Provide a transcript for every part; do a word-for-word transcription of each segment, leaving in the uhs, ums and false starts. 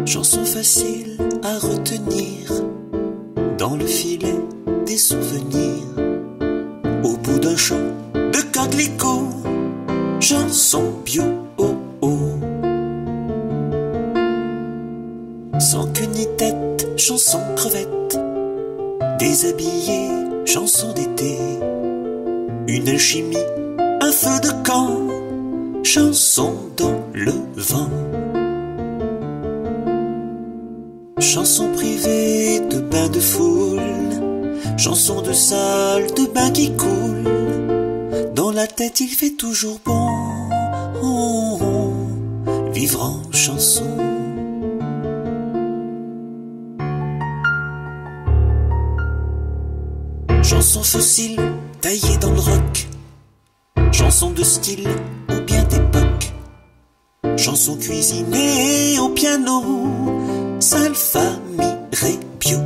Chanson facile à retenir dans le filet des souvenirs. Au bout d'un champ de coquelicots, chanson bio, oh, oh. Sans queue ni tête, chanson crevette. Déshabillé, chanson d'été. Une alchimie, un feu de camp, chanson dans le vent. Chanson privée de bain de foule, chanson de salle de bain qui coule. Dans la tête il fait toujours bon, oh, oh, vivre en chanson. Chanson fossile taillée dans le rock, chanson de style ou bien d'époque. Chanson cuisinée au piano, salle famille ré bio.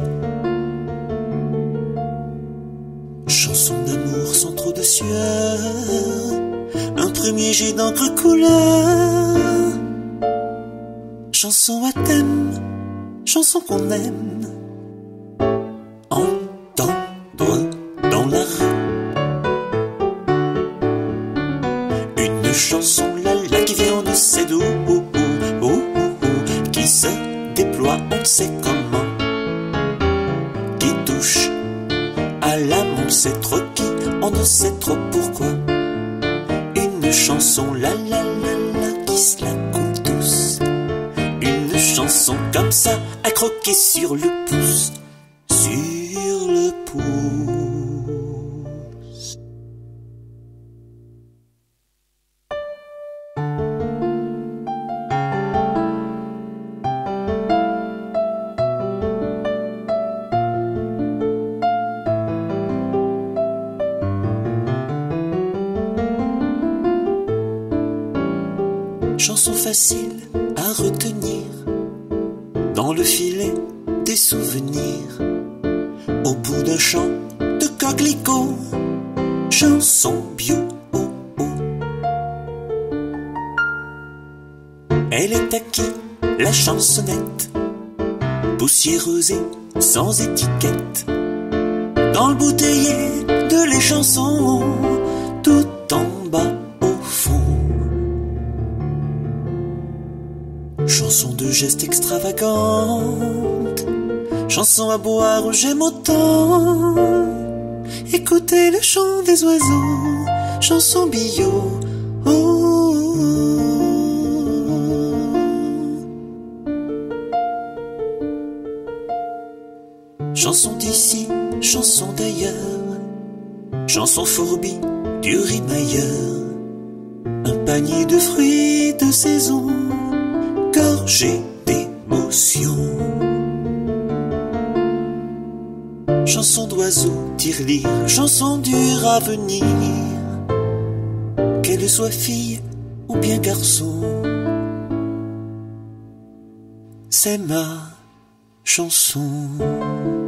Chanson d'amour sans trop de sueur, un premier jet d'encre couleur. Chanson à thème, chanson qu'on aime entendre dans la rue. Une chanson là là qui vient de sait d'où, oh, oh, oh, oh, qui se déploie on ne sait comment, qui touche à l'âme on ne sait trop qui, on ne sait trop pourquoi. Une chanson la la la la qui se la coule douce. Une chanson comme ça à croquer sur le pouce, sur le pouce. Chanson facile à retenir dans le filet des souvenirs. Au bout d'un champ de coquelicots, chanson bio, oh, oh. Elle est à qui la chansonnette, poussiéreuse et sans étiquette, dans le bouteiller de les chansons, tout en bas au fond. Chanson de gestes extravagantes, chanson à boire où j'aime autant. Écoutez le chant des oiseaux, chanson bio, oh, oh, oh. Chanson d'ici, chanson d'ailleurs, chanson fourbie du rimailleur. Un panier de fruits de saison, gorgé d'émotion. Chanson d'oiseau, tirelire, chanson dure à venir. Qu'elle soit fille ou bien garçon, c'est ma chanson.